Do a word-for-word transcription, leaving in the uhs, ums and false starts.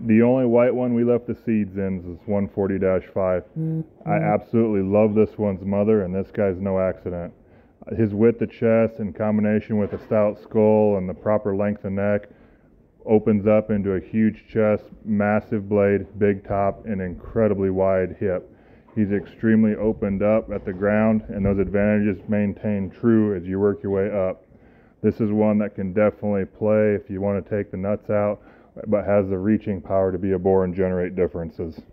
The only white one we left the seeds in is one forty dash five. Mm-hmm. I absolutely love this one's mother, and this guy's no accident. His width of chest in combination with a stout skull and the proper length of neck opens up into a huge chest, massive blade, big top, and incredibly wide hip. He's extremely opened up at the ground, and those advantages maintain true as you work your way up. This is one that can definitely play if you want to take the nuts out, but has the reaching power to be a boar and generate differences.